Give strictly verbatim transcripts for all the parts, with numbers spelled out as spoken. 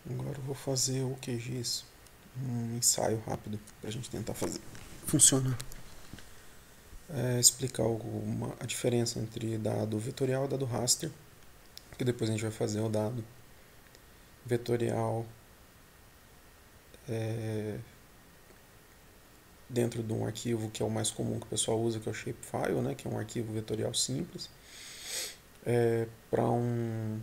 Agora eu vou fazer o Q G S, um ensaio rápido para a gente tentar fazer funcionar. É, explicar alguma, a diferença entre dado vetorial e dado raster, que depois a gente vai fazer o dado vetorial é, dentro de um arquivo que é o mais comum que o pessoal usa, que é o shapefile, né, que é um arquivo vetorial simples, é, para um,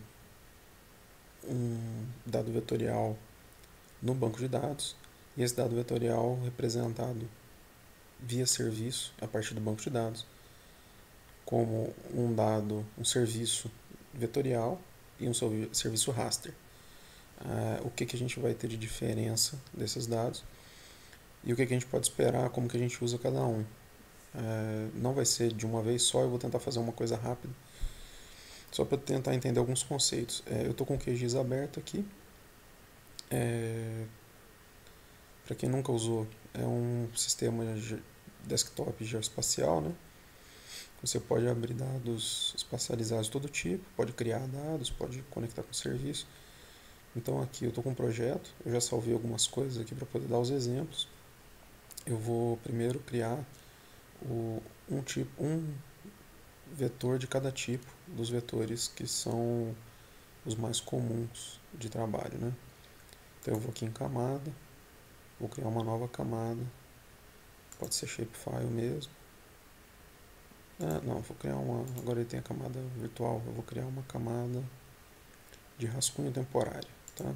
um dado vetorial no banco de dados, e esse dado vetorial representado via serviço a partir do banco de dados, como um dado, um serviço vetorial e um serviço raster. Uh, o que, que a gente vai ter de diferença desses dados e o que, que a gente pode esperar, como que a gente usa cada um. Uh, não vai ser de uma vez só, eu vou tentar fazer uma coisa rápida, só para tentar entender alguns conceitos. Uh, eu estou com o Q G I S aberto aqui. Uh, para quem nunca usou, é um sistema desktop geoespacial, né? Você pode abrir dados espacializados de todo tipo, pode criar dados, pode conectar com o serviço. Então aqui eu estou com um projeto, eu já salvei algumas coisas aqui para poder dar os exemplos. Eu vou primeiro criar o, um, tipo, um vetor de cada tipo dos vetores que são os mais comuns de trabalho, né? Então eu vou aqui em camada, vou criar uma nova camada, pode ser shapefile mesmo. Ah, não, vou criar uma. Agora ele tem a camada virtual. Eu vou criar uma camada de rascunho temporário, tá?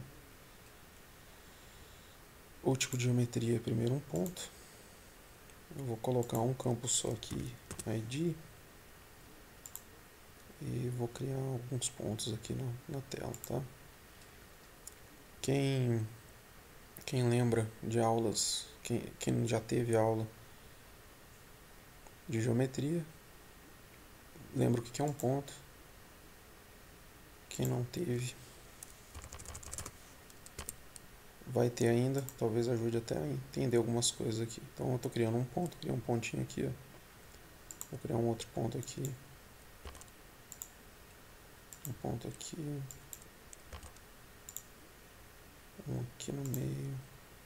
O tipo de geometria é primeiro um ponto. Eu vou colocar um campo só aqui, I D, e vou criar alguns pontos aqui na, na tela, tá? Quem quem lembra de aulas, quem, quem já teve aula de geometria, lembra o que é um ponto. Quem não teve, vai ter ainda, talvez ajude até a entender algumas coisas aqui. Então eu estou criando um ponto, criei um pontinho aqui, ó. Vou criar um outro ponto aqui, um ponto aqui, um aqui no meio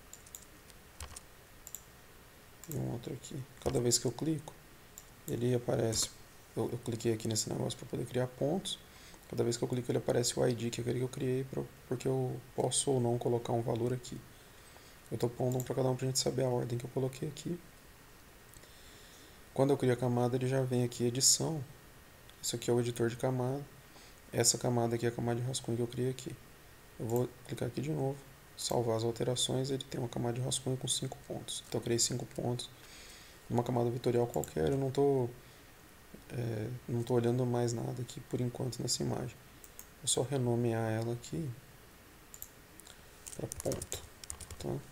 e um outro aqui. Cada vez que eu clico, ele aparece. Eu, eu cliquei aqui nesse negócio para poder criar pontos. Cada vez que eu clico, ele aparece o I D, que é aquele que eu criei, pra, porque eu posso ou não colocar um valor aqui. Eu estou pondo um para cada um para a gente saber a ordem que eu coloquei aqui. Quando eu crio a camada, ele já vem aqui edição. Isso aqui é o editor de camada. Essa camada aqui é a camada de rascunho que eu criei aqui. Eu vou clicar aqui de novo, salvar as alterações. Ele tem uma camada de rascunho com cinco pontos. Então eu criei cinco pontos numa camada vetorial qualquer. Eu não estou é, não estou olhando mais nada aqui por enquanto nessa imagem. Vou só renomear ela aqui para ponto. Tá? Vou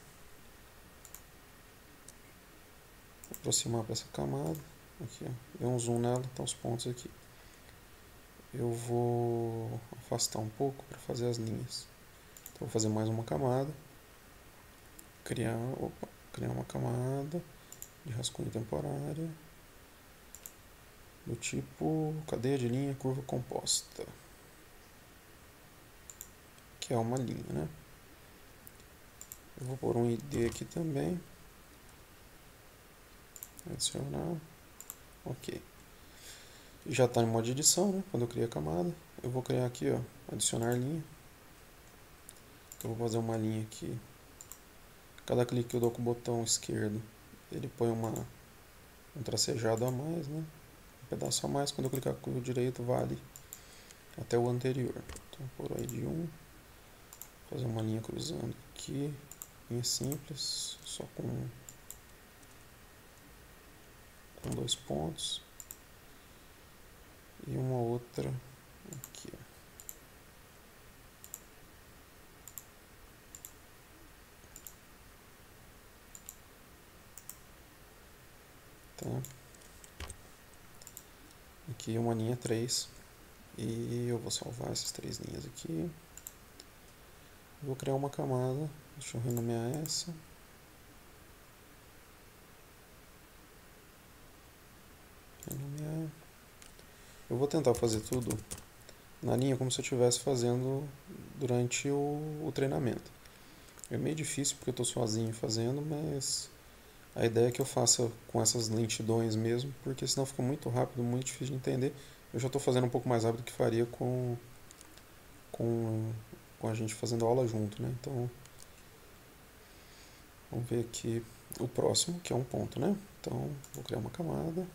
aproximar para essa camada. Aqui, ó. Deu um zoom nela, estão os pontos aqui. Eu vou afastar um pouco para fazer as linhas. Então vou fazer mais uma camada. Criar, opa, criar uma camada de rascunho temporária do tipo cadeia de linha curva composta, que é uma linha, né? Eu vou pôr um I D aqui também, adicionar, ok. Já está em modo de edição, né? Quando eu criei a camada, eu vou criar aqui, ó, adicionar linha. Então eu vou fazer uma linha aqui. Cada clique que eu dou com o botão esquerdo, ele põe uma, um tracejado a mais, né? Um pedaço a mais. Quando eu clicar com o direito, vale até o anterior. Então por aí de um, fazer uma linha cruzando aqui, linha simples, só com, com dois pontos e uma outra aqui. Tá? Aqui uma linha três e eu vou salvar essas três linhas aqui. Vou criar uma camada, deixa eu renomear essa. Renomear. Eu vou tentar fazer tudo na linha como se eu estivesse fazendo durante o, o treinamento. É meio difícil porque eu estou sozinho fazendo, mas a ideia é que eu faça com essas lentidões mesmo, porque senão fica muito rápido, muito difícil de entender. Eu já estou fazendo um pouco mais rápido do que faria com, com, com a gente fazendo aula junto, né? Então, vamos ver aqui o próximo, que é um ponto, né? Então, vou criar uma camada.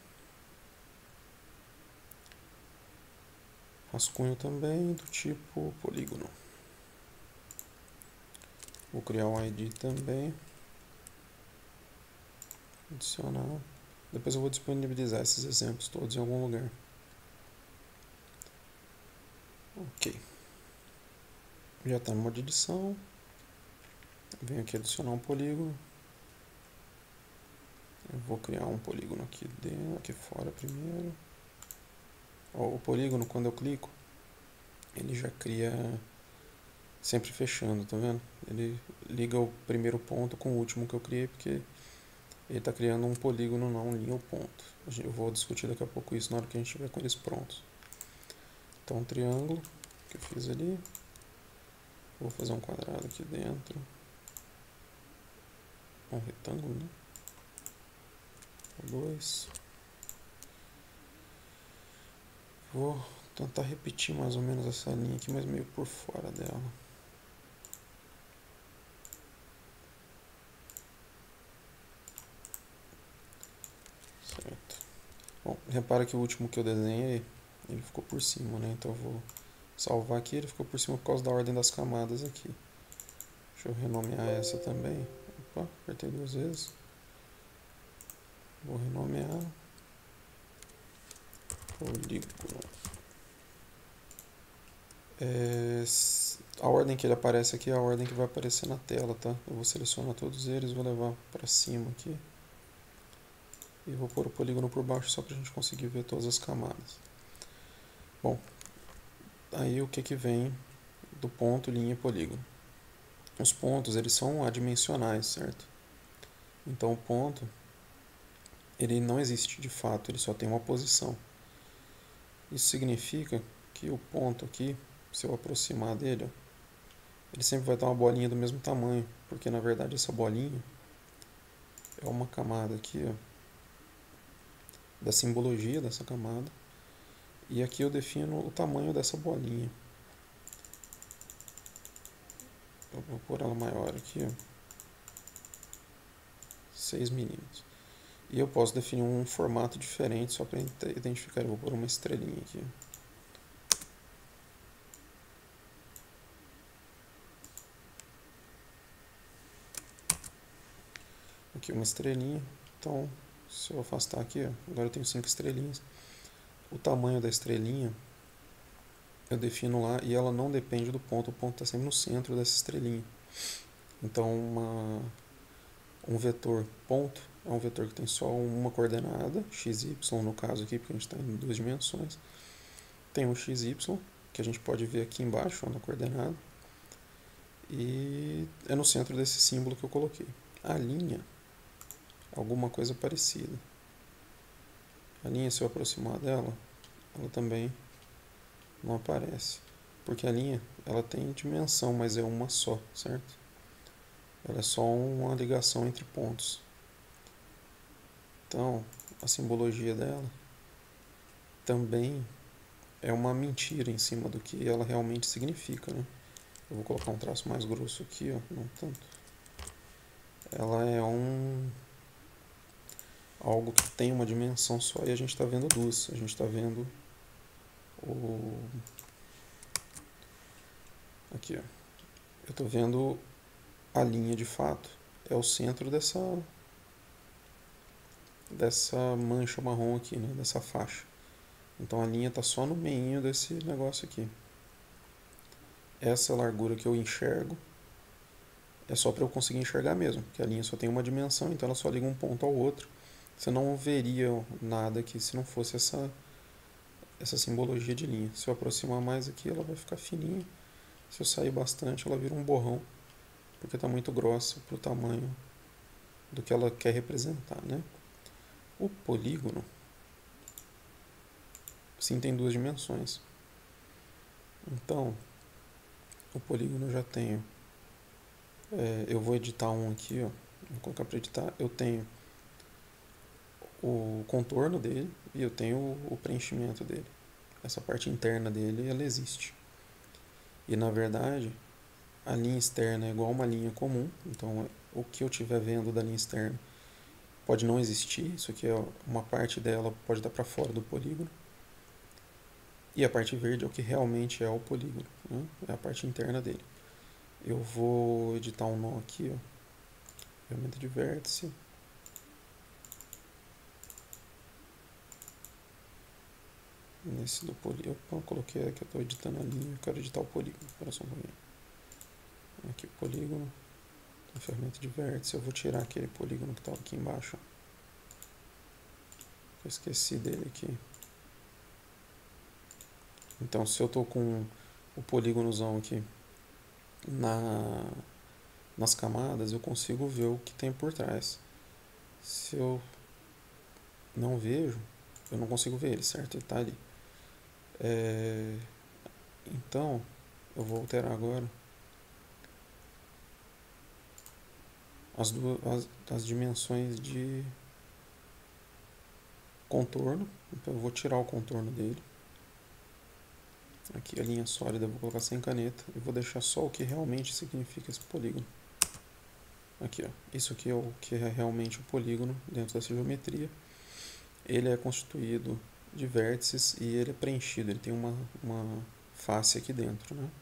Rascunho também do tipo polígono. Vou criar um I D também. Adicionar. Depois eu vou disponibilizar esses exemplos todos em algum lugar. Ok. Já está no modo de edição. Venho aqui adicionar um polígono. Eu vou criar um polígono aqui dentro, aqui fora primeiro. Ó, o polígono, quando eu clico, ele já cria sempre fechando, tá vendo? Ele liga o primeiro ponto com o último que eu criei, porque ele está criando um polígono, não linha ou ponto. Eu vou discutir daqui a pouco isso na hora que a gente estiver com eles prontos. Então, um triângulo que eu fiz ali. Vou fazer um quadrado aqui dentro. Um retângulo, né? Dois. Vou tentar repetir mais ou menos essa linha aqui, mas meio por fora dela. Certo. Bom, repara que o último que eu desenhei, ele ficou por cima, né? Então eu vou salvar aqui, ele ficou por cima por causa da ordem das camadas aqui. Deixa eu renomear essa também. Opa, apertei duas vezes. Vou renomear. Polígono. É, a ordem que ele aparece aqui é a ordem que vai aparecer na tela, tá? Eu vou selecionar todos eles, vou levar para cima aqui. E vou pôr o polígono por baixo só para a gente conseguir ver todas as camadas. Bom, aí o que que vem do ponto, linha e polígono? Os pontos, eles são adimensionais, certo? Então o ponto, ele não existe de fato, ele só tem uma posição. Isso significa que o ponto aqui, se eu aproximar dele, ó, ele sempre vai estar uma bolinha do mesmo tamanho, porque na verdade essa bolinha é uma camada aqui, ó, da simbologia dessa camada, e aqui eu defino o tamanho dessa bolinha. Eu vou pôr ela maior aqui, ó, seis milímetros. E eu posso definir um formato diferente só para identificar. Eu vou pôr uma estrelinha aqui. Aqui uma estrelinha. Então, se eu afastar aqui, ó, agora eu tenho cinco estrelinhas. O tamanho da estrelinha eu defino lá e ela não depende do ponto. O ponto está sempre no centro dessa estrelinha. Então, uma, um vetor ponto é um vetor que tem só uma coordenada, x, y no caso aqui, porque a gente está em duas dimensões. Tem um x, y, que a gente pode ver aqui embaixo, ó, na coordenada. E é no centro desse símbolo que eu coloquei. A linha, alguma coisa parecida. A linha, se eu aproximar dela, ela também não aparece. Porque a linha, ela tem dimensão, mas é uma só, certo? Ela é só uma ligação entre pontos. Então, a simbologia dela também é uma mentira em cima do que ela realmente significa, né? Eu vou colocar um traço mais grosso aqui, ó, não tanto. Ela é um algo que tem uma dimensão só e a gente está vendo duas. A gente está vendo o aqui, ó. Eu estou vendo a linha de fato é o centro dessa dessa mancha marrom aqui, né? Dessa faixa. Então a linha está só no meio desse negócio aqui. Essa largura que eu enxergo é só para eu conseguir enxergar mesmo, porque a linha só tem uma dimensão, então ela só liga um ponto ao outro. Você não veria nada aqui se não fosse essa, essa simbologia de linha. Se eu aproximar mais aqui, ela vai ficar fininha. Se eu sair bastante, ela vira um borrão, porque está muito grossa para o tamanho do que ela quer representar, né? O polígono, sim, tem duas dimensões. Então, o polígono eu já tenho. É, eu vou editar um aqui, ó. Vou colocar para editar. Eu tenho o contorno dele e eu tenho o preenchimento dele. Essa parte interna dele, ela existe. E na verdade, a linha externa é igual a uma linha comum. Então, o que eu estiver vendo da linha externa pode não existir. Isso aqui é uma parte dela, pode estar para fora do polígono. E a parte verde é o que realmente é o polígono, né? É a parte interna dele. Eu vou editar um nó aqui, ó. Ferramenta de vértice. Nesse do polígono. Eu coloquei aqui, eu estou editando a linha. Eu quero editar o polígono. Espera só um pouquinho. Aqui o polígono. A ferramenta de vértice. Eu vou tirar aquele polígono que estava aqui embaixo. Eu esqueci dele aqui. Então, se eu estou com o polígonozão aqui na, nas camadas, eu consigo ver o que tem por trás. Se eu não vejo, eu não consigo ver ele, certo? Ele está ali. É, então, eu vou alterar agora as, duas, as, as dimensões de contorno. Então, eu vou tirar o contorno dele. Aqui a linha sólida eu vou colocar sem caneta e vou deixar só o que realmente significa esse polígono. Aqui, ó. Isso aqui é o que é realmente o polígono dentro dessa geometria. Ele é constituído de vértices e ele é preenchido, ele tem uma, uma face aqui dentro, né?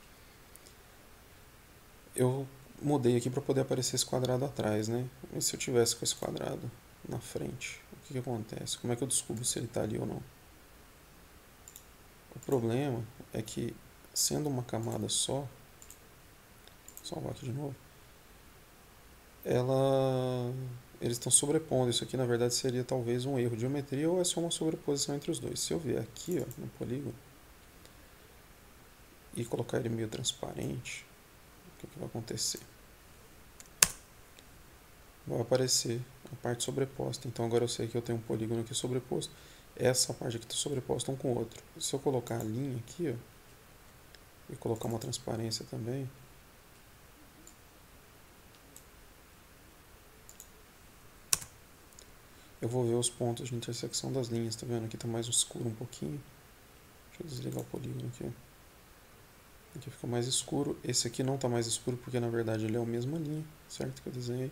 Eu mudei aqui para poder aparecer esse quadrado atrás, né? E se eu tivesse com esse quadrado na frente, o que, que acontece? Como é que eu descubro se ele está ali ou não? O problema é que, sendo uma camada só, vou salvar aqui de novo, ela, eles estão sobrepondo. Isso aqui, na verdade, seria talvez um erro de geometria ou é só uma sobreposição entre os dois. Se eu vier aqui, ó, no polígono, e colocar ele meio transparente, o que, que vai acontecer? Vai aparecer a parte sobreposta. Então agora eu sei que eu tenho um polígono aqui sobreposto. Essa parte aqui está sobreposta um com o outro. Se eu colocar a linha aqui, ó, e colocar uma transparência também, eu vou ver os pontos de intersecção das linhas. Tá vendo? Aqui está mais escuro um pouquinho. Deixa eu desligar o polígono aqui. Aqui fica mais escuro. Esse aqui não está mais escuro porque na verdade ele é a mesma linha, certo? Que eu desenhei.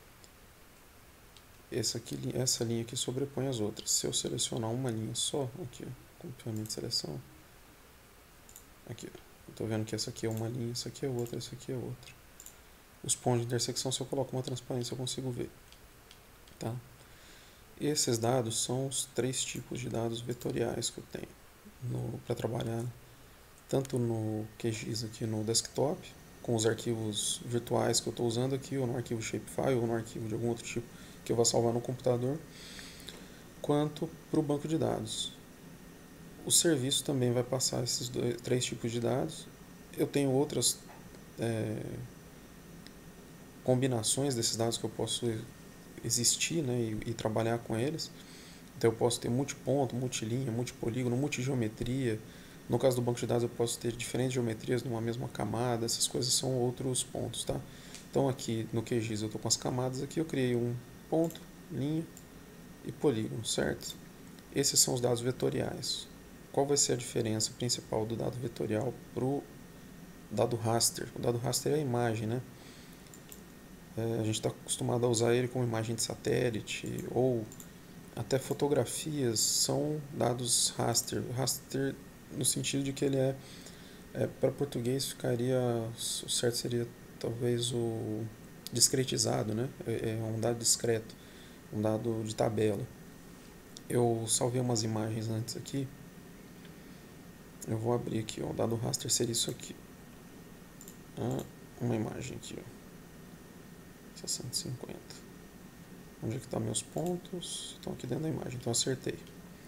Essa, aqui, essa linha aqui sobrepõe as outras. Se eu selecionar uma linha só, aqui, ó, com ferramenta de seleção, aqui, ó, eu tô vendo que essa aqui é uma linha, essa aqui é outra, essa aqui é outra. Os pontos de intersecção, se eu coloco uma transparência, eu consigo ver, tá? Esses dados são os três tipos de dados vetoriais que eu tenho para trabalhar tanto no Q G I S aqui no desktop, com os arquivos virtuais que eu estou usando aqui, ou no arquivo shapefile, ou no arquivo de algum outro tipo que eu vou salvar no computador, quanto para o banco de dados. O serviço também vai passar esses dois, três tipos de dados. Eu tenho outras é, combinações desses dados que eu posso existir, né, e, e trabalhar com eles. Então eu posso ter multiponto, multilinha, multipolígono, multigeometria. No caso do banco de dados eu posso ter diferentes geometrias numa mesma camada. Essas coisas são outros pontos, tá? Então aqui no Q G I S eu estou com as camadas aqui, eu criei um ponto, linha e polígono, certo? Esses são os dados vetoriais. Qual vai ser a diferença principal do dado vetorial para o dado raster? O dado raster é a imagem, né? É, a gente está acostumado a usar ele como imagem de satélite ou até fotografias são dados raster. Raster no sentido de que ele é, é para português ficaria, o certo seria talvez o discretizado, né? É, é um dado discreto, um dado de tabela. Eu salvei umas imagens antes aqui. Eu vou abrir aqui, ó, o dado raster seria isso aqui. Ah, uma imagem aqui, ó. seiscentos e cinquenta. Onde é que estão meus pontos? Estão aqui dentro da imagem, então acertei.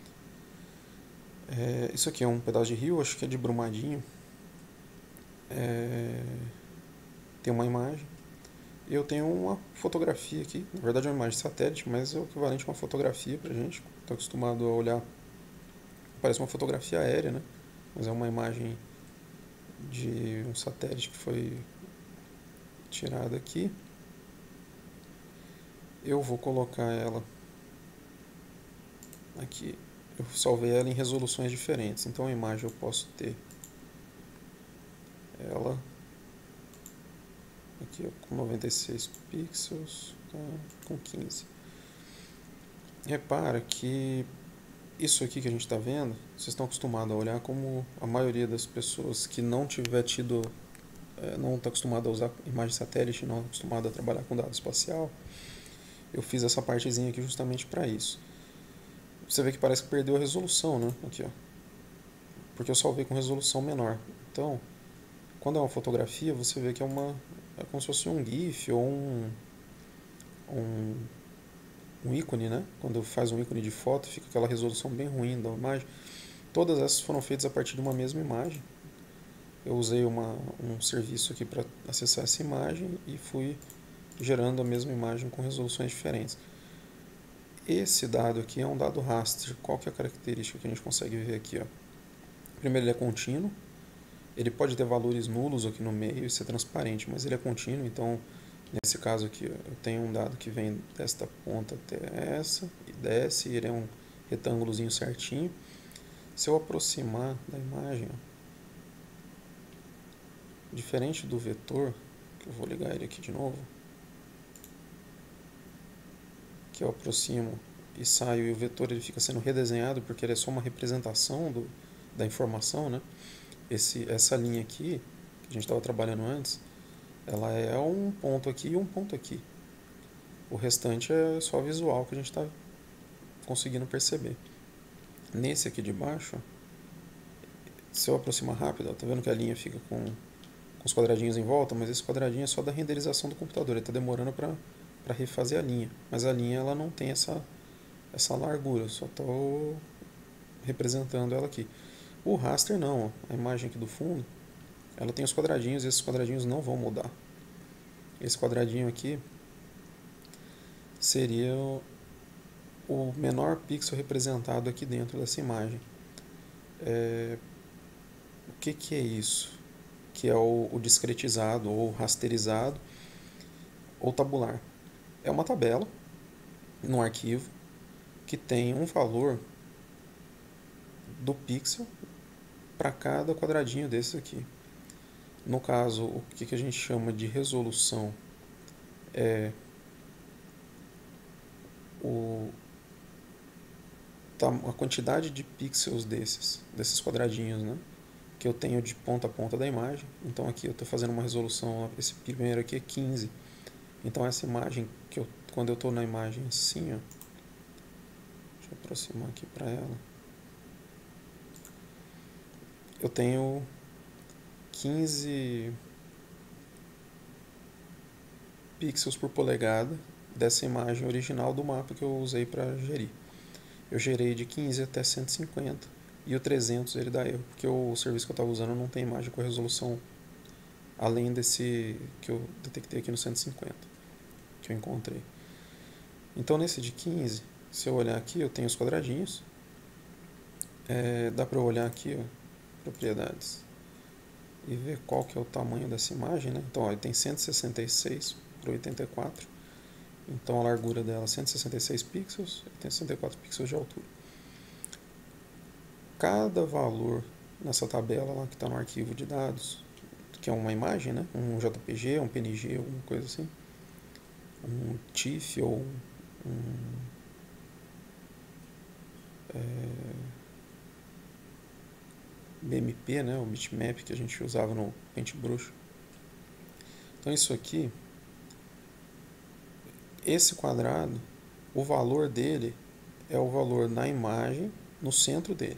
É, isso aqui é um pedaço de rio, acho que é de Brumadinho. É, tem uma imagem. Eu tenho uma fotografia aqui, na verdade é uma imagem de satélite, mas é o equivalente a uma fotografia pra gente. Estou acostumado a olhar, parece uma fotografia aérea, né? Mas é uma imagem de um satélite que foi tirado aqui. Eu vou colocar ela aqui. Eu salvei ela em resoluções diferentes. Então a imagem eu posso ter ela aqui ó, com noventa e seis pixels, tá? Com quinze. Repara que isso aqui que a gente está vendo, vocês estão acostumados a olhar como a maioria das pessoas que não tiver tido, é, não está acostumada a usar imagem satélite, não está acostumada a trabalhar com dado espacial. Eu fiz essa partezinha aqui justamente para isso. Você vê que parece que perdeu a resolução, né? Aqui, ó. Porque eu salvei com resolução menor. Então, quando é uma fotografia, você vê que é uma é como se fosse um GIF ou um, um, um ícone, né? Quando faz um ícone de foto, fica aquela resolução bem ruim da imagem. Todas essas foram feitas a partir de uma mesma imagem. Eu usei uma, um serviço aqui para acessar essa imagem e fui gerando a mesma imagem com resoluções diferentes. Esse dado aqui é um dado raster. Qual que é a característica que a gente consegue ver aqui? Ó? Primeiro, ele é contínuo. Ele pode ter valores nulos aqui no meio e ser transparente, mas ele é contínuo. Então, nesse caso aqui, ó, eu tenho um dado que vem desta ponta até essa e desce. E ele é um retângulozinho certinho. Se eu aproximar da imagem, ó, diferente do vetor, que eu vou ligar ele aqui de novo, que eu aproximo e saio e o vetor ele fica sendo redesenhado porque ele é só uma representação do, da informação, né? Esse, essa linha aqui, que a gente estava trabalhando antes, ela é um ponto aqui e um ponto aqui. O restante é só visual que a gente está conseguindo perceber. Nesse aqui de baixo, se eu aproximar rápido, ó, tá vendo que a linha fica com, com os quadradinhos em volta, mas esse quadradinho é só da renderização do computador, ele está demorando para para refazer a linha, mas a linha ela não tem essa, essa largura, eu só estou representando ela aqui. O raster não, ó, a imagem aqui do fundo, ela tem os quadradinhos e esses quadradinhos não vão mudar. Esse quadradinho aqui seria o menor pixel representado aqui dentro dessa imagem. É, o que, que é isso? Que é o, o discretizado, ou rasterizado, ou tabular. É uma tabela num arquivo que tem um valor do pixel para cada quadradinho desses aqui. No caso, o que, que a gente chama de resolução é o, a quantidade de pixels desses, desses quadradinhos, né? Que eu tenho de ponta a ponta da imagem. Então aqui eu estou fazendo uma resolução, esse primeiro aqui é quinze. Então essa imagem, que eu, quando eu estou na imagem assim, ó, deixa eu aproximar aqui para ela, eu tenho quinze pixels por polegada dessa imagem original do mapa que eu usei para gerir. Eu gerei de quinze até cento e cinquenta e o trezentos ele dá erro, porque o serviço que eu estava usando não tem imagem com resolução além desse que eu detectei aqui no cento e cinquenta, que eu encontrei. Então nesse de quinze, se eu olhar aqui, eu tenho os quadradinhos. É, dá para eu olhar aqui, ó, propriedades, e ver qual que é o tamanho dessa imagem, né? Então ó, ele tem cento e sessenta e seis por oitenta e quatro. Então a largura dela é cento e sessenta e seis pixels e tem sessenta e quatro pixels de altura. Cada valor nessa tabela lá que está no arquivo de dados, que é uma imagem, né? Um J P G, um P N G, alguma coisa assim, um TIFF ou um é, B M P, né? O bitmap que a gente usava no Paintbrush. Então isso aqui, esse quadrado, o valor dele é o valor na imagem no centro dele.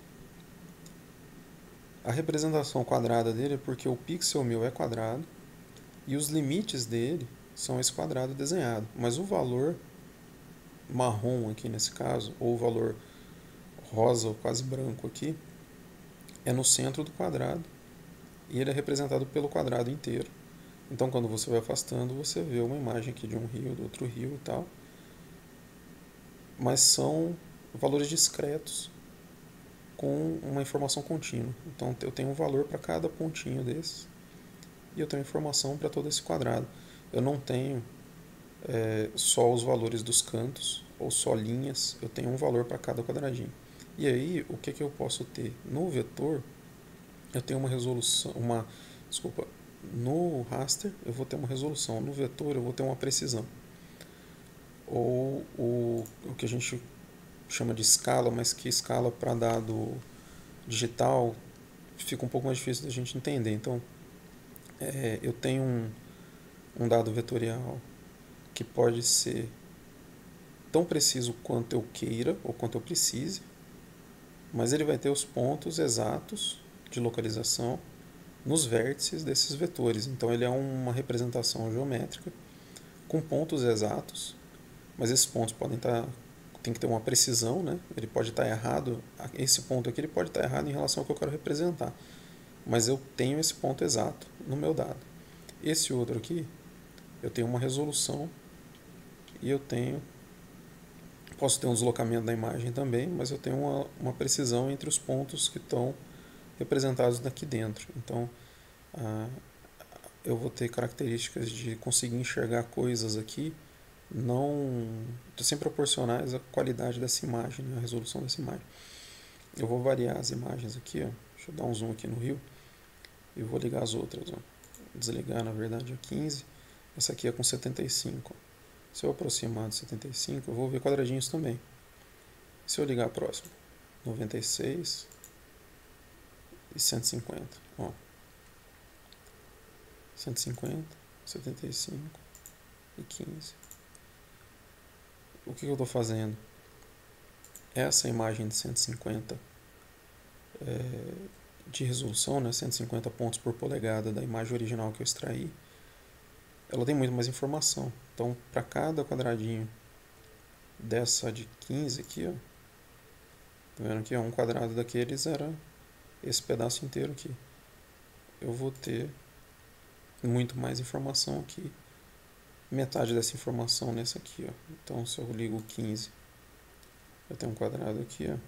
A representação quadrada dele é porque o pixel meu é quadrado e os limites dele são esse quadrado desenhado. Mas o valor marrom aqui nesse caso, ou o valor rosa ou quase branco aqui, é no centro do quadrado e ele é representado pelo quadrado inteiro. Então quando você vai afastando, você vê uma imagem aqui de um rio, do outro rio e tal. Mas são valores discretos com uma informação contínua. Então eu tenho um valor para cada pontinho desses e eu tenho informação para todo esse quadrado. Eu não tenho é, só os valores dos cantos ou só linhas, eu tenho um valor para cada quadradinho. E aí, o que, que eu posso ter? No vetor, eu tenho uma resolução, uma, desculpa, no raster eu vou ter uma resolução, no vetor eu vou ter uma precisão. Ou o, o que a gente chama de escala, mas que escala para dado digital fica um pouco mais difícil da gente entender. Então, é, eu tenho um, um dado vetorial que pode ser tão preciso quanto eu queira ou quanto eu precise, mas ele vai ter os pontos exatos de localização nos vértices desses vetores. Então ele é uma representação geométrica com pontos exatos, mas esses pontos podem estar, tem que ter uma precisão, né? Ele pode estar errado, esse ponto aqui ele pode estar errado em relação ao que eu quero representar, mas eu tenho esse ponto exato no meu dado. Esse outro aqui, eu tenho uma resolução e eu tenho, posso ter um deslocamento da imagem também, mas eu tenho uma, uma precisão entre os pontos que estão representados daqui dentro. Então, ah, eu vou ter características de conseguir enxergar coisas aqui não sem proporcionais à qualidade dessa imagem, né, a resolução dessa imagem. Eu vou variar as imagens aqui, ó. Deixa eu dar um zoom aqui no rio e vou ligar as outras. Ó. Desligar, na verdade, a quinze. Essa aqui é com setenta e cinco. Se eu aproximar de setenta e cinco, eu vou ver quadradinhos também. Se eu ligar a próxima, noventa e seis e cento e cinquenta. Ó. cento e cinquenta, setenta e cinco e quinze. O que eu estou fazendo? Essa imagem de cento e cinquenta é, de resolução, né, cento e cinquenta pontos por polegada da imagem original que eu extraí, ela tem muito mais informação. Então, para cada quadradinho dessa de quinze aqui, ó, tá vendo que um quadrado daqueles era esse pedaço inteiro aqui. Eu vou ter muito mais informação aqui. Metade dessa informação nessa aqui, ó. Então, se eu ligo quinze, eu tenho um quadrado aqui, ó.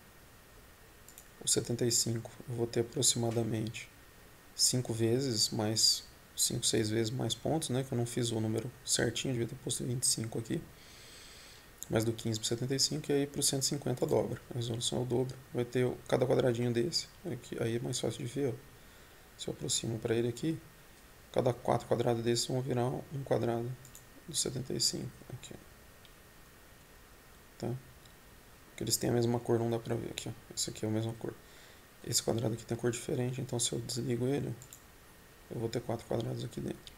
O setenta e cinco, eu vou ter aproximadamente cinco vezes mais, cinco, seis vezes mais pontos, né? Que eu não fiz o número certinho, devia ter posto vinte e cinco aqui. Mas do quinze para o setenta e cinco, e aí para o cento e cinquenta dobra. A resolução é o dobro. Vai ter cada quadradinho desse. Aqui, aí é mais fácil de ver, ó. Se eu aproximo para ele aqui, cada quatro quadrados desses vão virar um quadrado do setenta e cinco. Aqui, ó. Tá? Porque eles têm a mesma cor, não dá pra ver aqui, ó. Esse aqui é a mesma cor. Esse quadrado aqui tem cor diferente, então se eu desligo ele, eu vou ter quatro quadrados aqui dentro.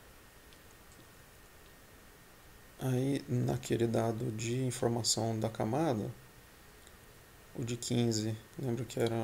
Aí, naquele dado de informação da camada, o de quinze, lembro que era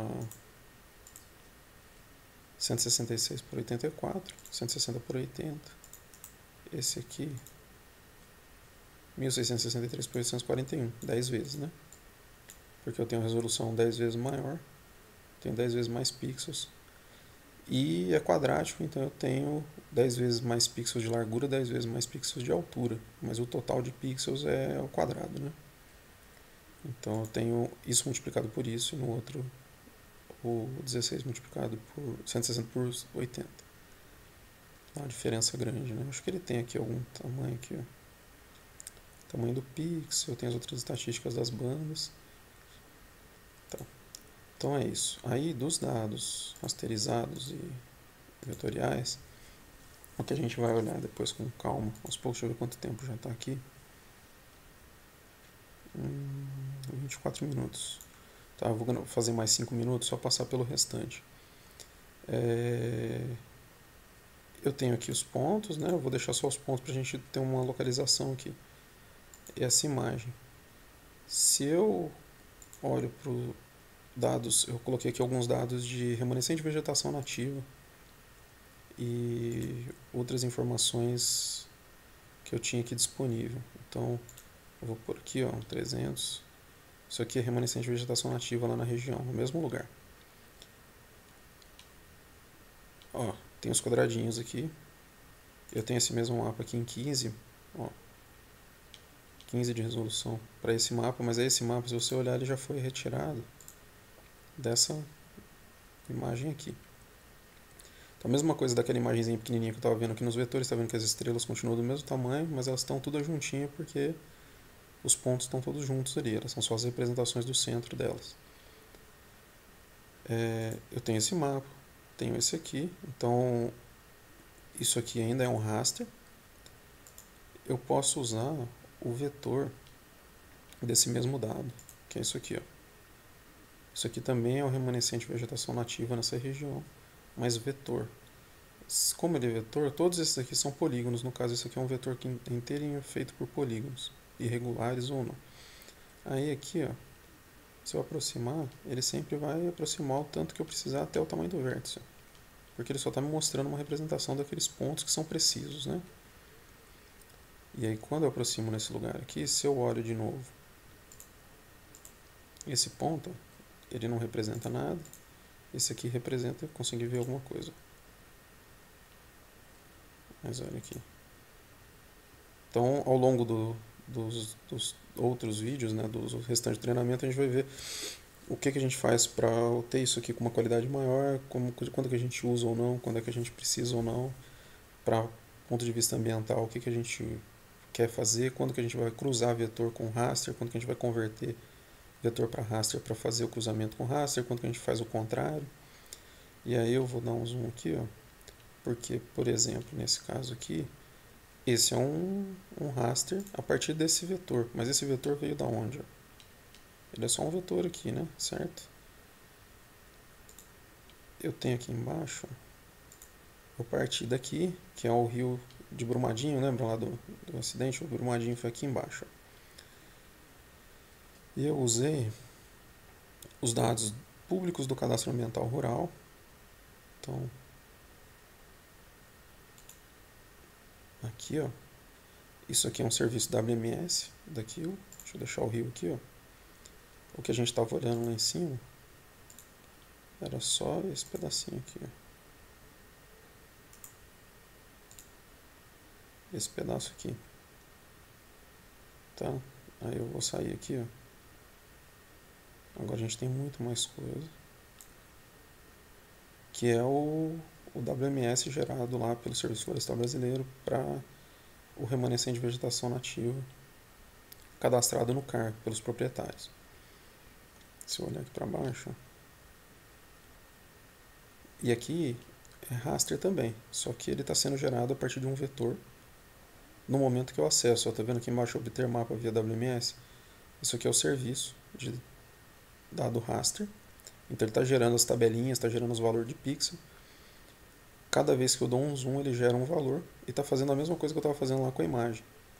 cento e sessenta e seis por oitenta e quatro, cento e sessenta por oitenta. Esse aqui, mil seiscentos e sessenta e três por oitocentos e quarenta e um, dez vezes, né? Porque eu tenho resolução dez vezes maior, tenho dez vezes mais pixels, e é quadrático, então eu tenho dez vezes mais pixels de largura, dez vezes mais pixels de altura, mas o total de pixels é o quadrado, né? Então eu tenho isso multiplicado por isso, e no outro o dezesseis multiplicado por cento e sessenta por oitenta. Dá uma diferença grande, né? Acho que ele tem aqui algum tamanho aqui, ó. Tamanho do pixel, tem as outras estatísticas das bandas. Tá. Então é isso. Aí dos dados rasterizados e vetoriais, o que a gente vai olhar depois com calma, aos poucos. Deixa eu ver quanto tempo já está aqui. Hum, vinte e quatro minutos. Tá, eu vou fazer mais cinco minutos, só passar pelo restante. É... Eu tenho aqui os pontos, né? Eu vou deixar só os pontos para a gente ter uma localização aqui. Essa imagem. Se eu olho para os dados, eu coloquei aqui alguns dados de remanescente de vegetação nativa e outras informações que eu tinha aqui disponível. Então, eu vou por aqui, ó, trezentos. Isso aqui é remanescente de vegetação nativa lá na região, no mesmo lugar. Ó, tem os quadradinhos aqui. Eu tenho esse mesmo mapa aqui em quinze, ó, quinze de resolução para esse mapa, mas esse mapa, se você olhar, ele já foi retirado dessa imagem aqui. Então, a mesma coisa daquela imagenzinha pequenininha que eu estava vendo aqui nos vetores, está vendo que as estrelas continuam do mesmo tamanho, mas elas estão todas juntinhas porque os pontos estão todos juntos ali, elas são só as representações do centro delas. É, eu tenho esse mapa, tenho esse aqui, então isso aqui ainda é um raster. Eu posso usar o vetor desse mesmo dado, que é isso aqui, ó. Isso aqui também é o remanescente de vegetação nativa nessa região, mas vetor. Como ele é vetor, todos esses aqui são polígonos. No caso, esse aqui é um vetor que é inteirinho feito por polígonos, irregulares ou não. Aí aqui, ó, se eu aproximar, ele sempre vai aproximar o tanto que eu precisar até o tamanho do vértice, porque ele só está me mostrando uma representação daqueles pontos que são precisos, né? E aí quando eu aproximo nesse lugar aqui, se eu olho de novo esse ponto, ele não representa nada. Esse aqui representa, eu consegui ver alguma coisa. Mas olha aqui. Então, ao longo do, dos, dos outros vídeos, né, dos restantes de treinamento, a gente vai ver o que, que a gente faz para ter isso aqui com uma qualidade maior, como, quando que a gente usa ou não, quando é que a gente precisa ou não, para ponto de vista ambiental, o que, que a gente quer fazer, quando que a gente vai cruzar vetor com raster, quando que a gente vai converter vetor para raster para fazer o cruzamento com raster, quando que a gente faz o contrário. E aí eu vou dar um zoom aqui, ó, porque, por exemplo, nesse caso aqui, esse é um, um raster a partir desse vetor, mas esse vetor veio da onde? Ó? Ele é só um vetor aqui, né? Certo? Eu tenho aqui embaixo, eu parti daqui, que é o rio de Brumadinho, lembra lá do, do acidente? O Brumadinho foi aqui embaixo. Ó. E eu usei os dados públicos do Cadastro Ambiental Rural. Então, aqui, ó, isso aqui é um serviço W M S daqui, ó. Deixa eu deixar o rio aqui, ó. O que a gente estava olhando lá em cima era só esse pedacinho aqui, ó. Esse pedaço aqui. Tá? Aí eu vou sair aqui, ó. Agora a gente tem muito mais coisa. Que é o, o W M S gerado lá pelo Serviço Florestal Brasileiro para o remanescente de vegetação nativa cadastrado no C A R pelos proprietários. Se eu olhar aqui para baixo, e aqui é raster também, só que ele está sendo gerado a partir de um vetor no momento que eu acesso. Está vendo aqui embaixo obter mapa via W M S? Isso aqui é o serviço de dado raster. Então ele está gerando as tabelinhas, está gerando os valores de pixel. Cada vez que eu dou um zoom, ele gera um valor e está fazendo a mesma coisa que eu estava fazendo lá com a imagem.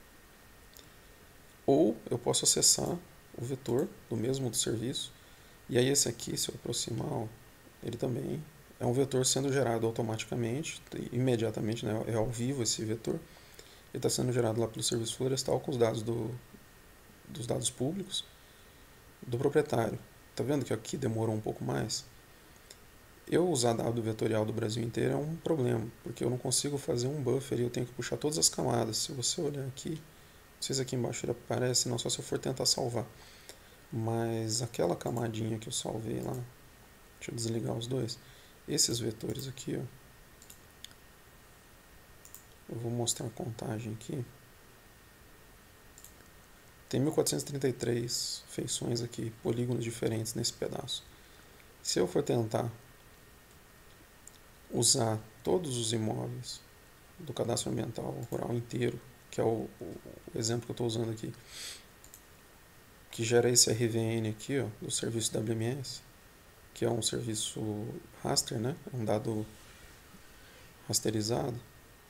Ou eu posso acessar o vetor do mesmo do serviço. E aí esse aqui, se eu aproximar, ó, ele também é um vetor sendo gerado automaticamente, imediatamente, né? É ao vivo esse vetor. Ele está sendo gerado lá pelo Serviço Florestal com os dados do, dos dados públicos do proprietário. Tá vendo que aqui demorou um pouco mais? Eu usar dado vetorial do Brasil inteiro é um problema, porque eu não consigo fazer um buffer e eu tenho que puxar todas as camadas. Se você olhar aqui, não sei se aqui embaixo ele aparece, não, só se eu for tentar salvar. Mas aquela camadinha que eu salvei lá, deixa eu desligar os dois, esses vetores aqui, ó, eu vou mostrar a contagem aqui. Tem mil quatrocentos e trinta e três feições aqui, polígonos diferentes nesse pedaço. Se eu for tentar usar todos os imóveis do cadastro ambiental rural inteiro, que é o, o, o exemplo que eu estou usando aqui, que gera esse R V N aqui, ó, do serviço W M S, que é um serviço raster, né? Um dado rasterizado,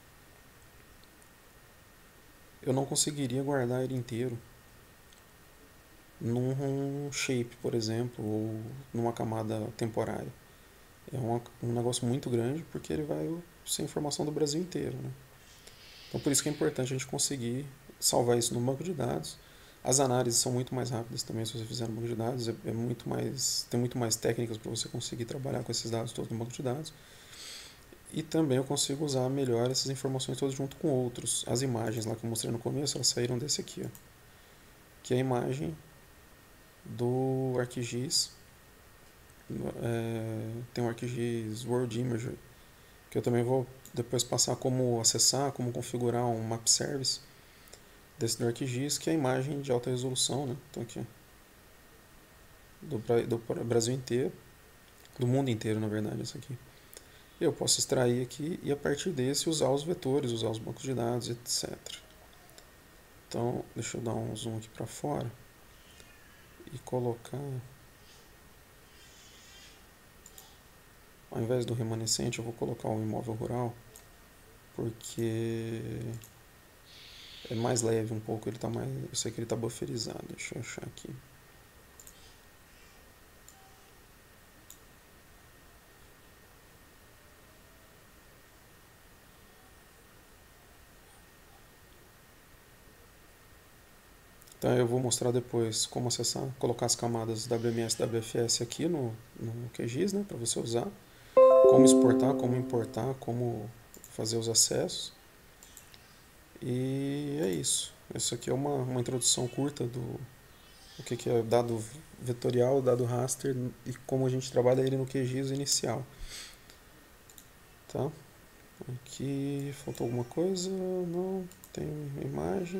eu não conseguiria guardar ele inteiro num shape, por exemplo, ou numa camada temporária. É um, um negócio muito grande porque ele vai ser informação do Brasil inteiro, né? Então por isso que é importante a gente conseguir salvar isso no banco de dados. As análises são muito mais rápidas também se você fizer no banco de dados, é, é muito mais, tem muito mais técnicas para você conseguir trabalhar com esses dados todos no banco de dados. E também eu consigo usar melhor essas informações todas junto com outros. As imagens lá que eu mostrei no começo, elas saíram desse aqui, ó, que é a imagem do ArcGIS é, tem o ArcGIS World Imager, que eu também vou depois passar como acessar, como configurar um map service desse do ArcGIS, que é a imagem de alta resolução, né? Então aqui, do, do Brasil inteiro, do mundo inteiro, na verdade, isso aqui. Eu posso extrair aqui e a partir desse usar os vetores, usar os bancos de dados, etcétera. Então, deixa eu dar um zoom aqui para fora e colocar, ao invés do remanescente, eu vou colocar um imóvel rural, porque é mais leve um pouco, ele tá mais, eu sei que ele está bufferizado, deixa eu achar aqui. Então eu vou mostrar depois como acessar, colocar as camadas W M S e W F S aqui no, no QGIS, né, para você usar, como exportar, como importar, como fazer os acessos. E é isso. Isso aqui é uma, uma introdução curta do o que, que é dado vetorial, dado raster e como a gente trabalha ele no QGIS inicial. Tá? Aqui faltou alguma coisa? Não, tem imagem.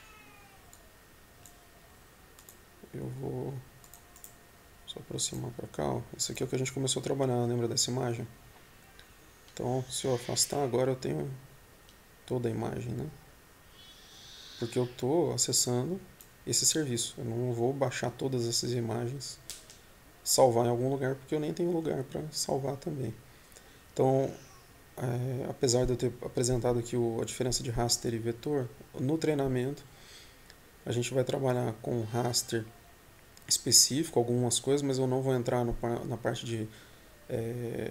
Eu vou só aproximar para cá. Ó. Esse aqui é o que a gente começou a trabalhar, lembra dessa imagem? Então, se eu afastar, agora eu tenho toda a imagem, né? Porque eu estou acessando esse serviço. Eu não vou baixar todas essas imagens, salvar em algum lugar, porque eu nem tenho lugar para salvar também. Então, é, apesar de eu ter apresentado aqui o, a diferença de raster e vetor, no treinamento a gente vai trabalhar com raster específico, algumas coisas, mas eu não vou entrar no, na parte de, é,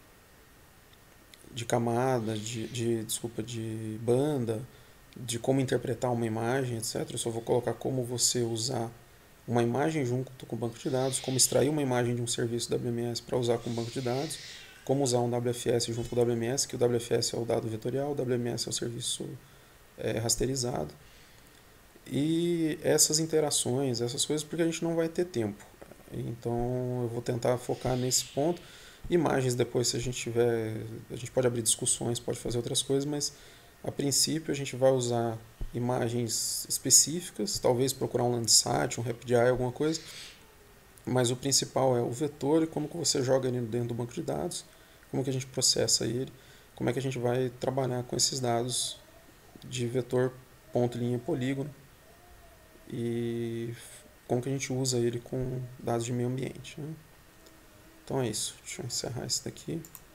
de camada, de, de, desculpa, de banda, de como interpretar uma imagem, etcétera. Eu só vou colocar como você usar uma imagem junto com o banco de dados, como extrair uma imagem de um serviço W M S para usar com o banco de dados, como usar um W F S junto com o W M S, que o W F S é o dado vetorial, o W M S é o serviço é, rasterizado. E essas interações, essas coisas, porque a gente não vai ter tempo. Então eu vou tentar focar nesse ponto. Imagens depois, se a gente tiver, a gente pode abrir discussões, pode fazer outras coisas, mas a princípio a gente vai usar imagens específicas, talvez procurar um Landsat, um RapidEye, alguma coisa, mas o principal é o vetor e como que você joga ele dentro do banco de dados, como que a gente processa ele, como é que a gente vai trabalhar com esses dados de vetor, ponto, linha e polígono e como que a gente usa ele com dados de meio ambiente. Né? Então é isso, deixa eu encerrar isso daqui.